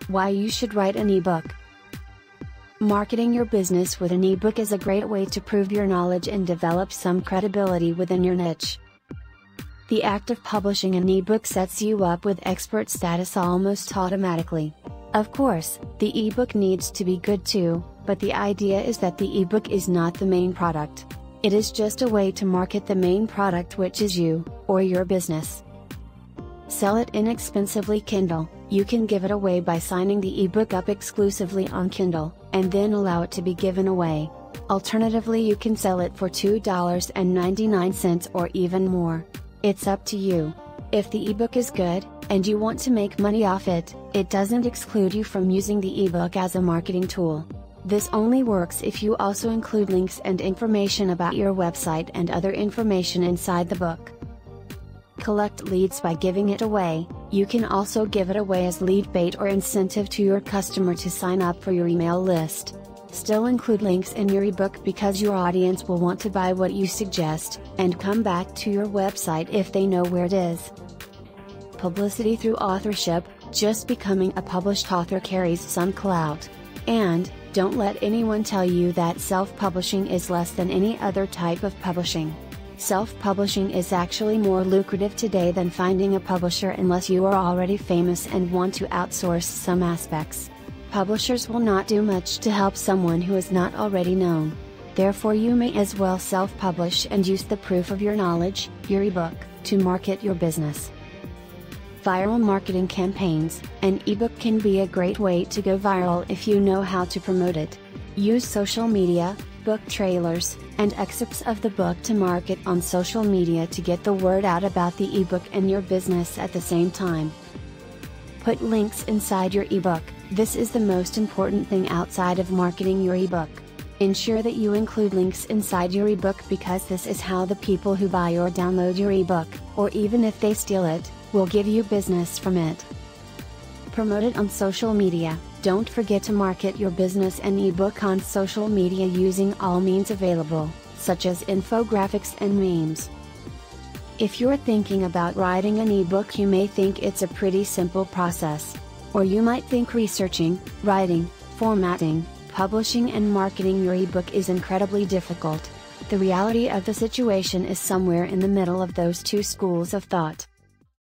Why you should write an ebook. Marketing your business with an ebook is a great way to prove your knowledge and develop some credibility within your niche. The act of publishing an ebook sets you up with expert status almost automatically. Of course, the ebook needs to be good too, but the idea is that the ebook is not the main product. It is just a way to market the main product, which is you, or your business. Sell it inexpensively. Kindle, you can give it away by signing the ebook up exclusively on Kindle, and then allow it to be given away. Alternatively, you can sell it for $2.99 or even more. It's up to you. If the ebook is good, and you want to make money off it, it doesn't exclude you from using the ebook as a marketing tool. This only works if you also include links and information about your website and other information inside the book. Collect leads by giving it away. You can also give it away as lead bait or incentive to your customer to sign up for your email list. Still include links in your ebook because your audience will want to buy what you suggest, and come back to your website if they know where it is. Publicity through authorship. Just becoming a published author carries some clout. And, don't let anyone tell you that self-publishing is less than any other type of publishing. Self-publishing is actually more lucrative today than finding a publisher unless you are already famous and want to outsource some aspects. Publishers will not do much to help someone who is not already known. Therefore, you may as well self-publish and use the proof of your knowledge, your ebook, to market your business. Viral marketing campaigns. An ebook can be a great way to go viral if you know how to promote it. Use social media, book trailers, and excerpts of the book to market on social media to get the word out about the ebook and your business at the same time. Put links inside your ebook. This is the most important thing outside of marketing your ebook. Ensure that you include links inside your ebook because this is how the people who buy or download your ebook, or even if they steal it, will give you business from it. Promote it on social media. Don't forget to market your business and ebook on social media using all means available, such as infographics and memes. If you're thinking about writing an ebook, you may think it's a pretty simple process. Or you might think researching, writing, formatting, publishing and marketing your ebook is incredibly difficult. The reality of the situation is somewhere in the middle of those two schools of thought.